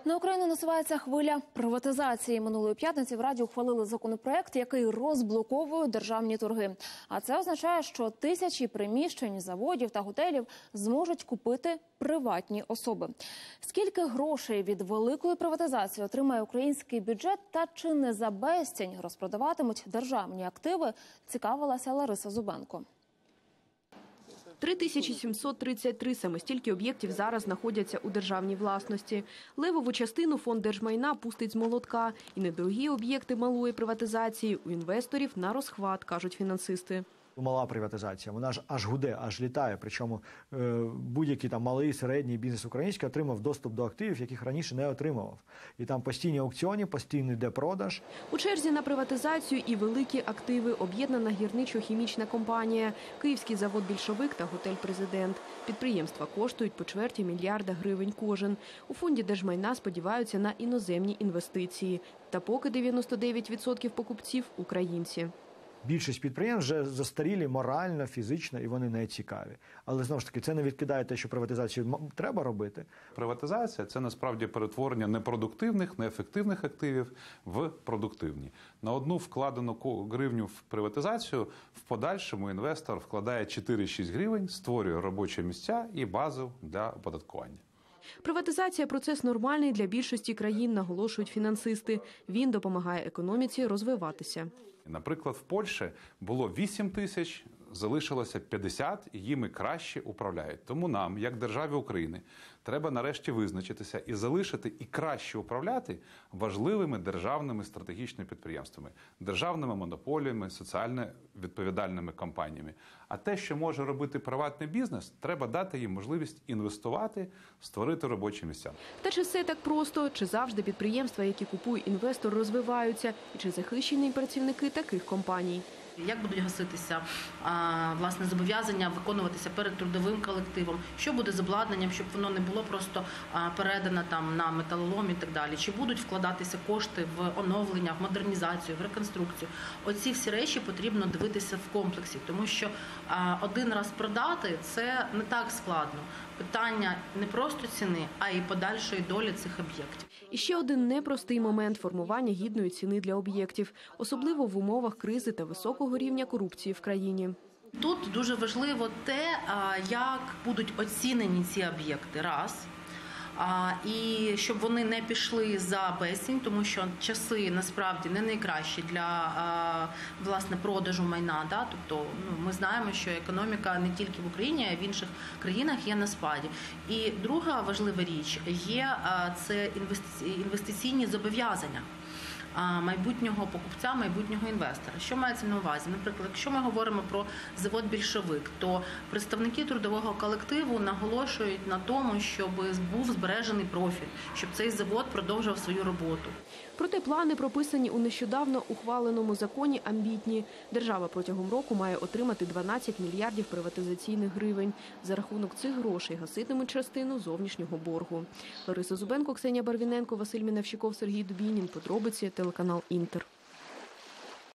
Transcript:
На Україну насувається хвиля приватизації. Минулої п'ятниці в Раді ухвалили законопроект, який розблоковує державні торги. А це означає, що тисячі приміщень, заводів та готелів зможуть купити приватні особи. Скільки грошей від великої приватизації отримає український бюджет та чи не за безцінь розпродаватимуть державні активи, цікавилася Лариса Зубенко. 3733 саме стільки об'єктів зараз знаходяться у державній власності. Левову частину фонд держмайна пустить з молотка. І недорогі об'єкти малої приватизації у інвесторів на розхват, кажуть фінансисти. Мала приватизація, вона ж аж гуде, аж літає. Причому будь-який там малий, середній бізнес український отримав доступ до активів, яких раніше не отримував. І там постійні аукціони, постійний депродаж. У черзі на приватизацію і великі активи. Об'єднана гірничо-хімічна компанія, Київський завод «Більшовик» та готель «Президент». Підприємства коштують по $250 мільярда кожен. У фонді держмайна сподіваються на іноземні інвестиції. Та поки 99% покупців – українці. Більшість підприємств вже застарілі морально, фізично, і вони не цікаві. Але, знову ж таки, це не відкидає те, що приватизацію треба робити. Приватизація – це, насправді, перетворення непродуктивних, неефективних активів в продуктивні. На одну вкладену гривню в приватизацію в подальшому інвестор вкладає 4-6 гривень, створює робочі місця і базу для оподаткування. Приватизація – процес нормальний для більшості країн, наголошують фінансисти. Він допомагає економіці розвиватися. Наприклад, в Польщі було 8 тисяч, залишилося 50, і їми краще управляють. Тому нам, як державі України, треба нарешті визначитися і залишити і краще управляти важливими державними стратегічними підприємствами, державними монополіями, соціально відповідальними компаніями. А те, що може робити приватний бізнес, треба дати їм можливість інвестувати, створити робочі місця. Та чи все так просто? Чи завжди підприємства, які купує інвестор, розвиваються? І чи захищені працівники таких компаній? Як будуть гаситися власне зобов'язання виконуватися перед трудовим колективом? Що буде з обладнанням, щоб воно не було просто передано там на металолом і так далі? Чи будуть вкладатися кошти в оновлення, в модернізацію, в реконструкцію? Оці всі речі потрібно дивитися в комплексі, тому що один раз продати – це не так складно. Питання не просто ціни, а й подальшої долі цих об'єктів. І ще один непростий момент – формування гідної ціни для об'єктів, особливо в умовах кризи та високого рівня корупції в країні. Тут дуже важливо те, як будуть оцінені ці об'єкти, раз, і щоб вони не пішли за безцінь, тому що часи насправді не найкращі для власне продажу майна. Да? Тобто ми знаємо, що економіка не тільки в Україні, а й в інших країнах є на спаді. І друга важлива річ є це інвестиційні зобов'язання майбутнього покупця, майбутнього інвестора. Що мається на увазі? Наприклад, якщо ми говоримо про завод «Більшовик», то представники трудового колективу наголошують на тому, щоб був збережений профіль, щоб цей завод продовжував свою роботу. Проте плани, прописані у нещодавно ухваленому законі, амбітні. Держава протягом року має отримати 12 мільярдів приватизаційних гривень. За рахунок цих грошей гаситимуть частину зовнішнього боргу. Лариса Зубенко, Ксенія Барвіненко, Василь Міневщиков, Сергій Дубінін. Подробиці, телеканал «Інтер».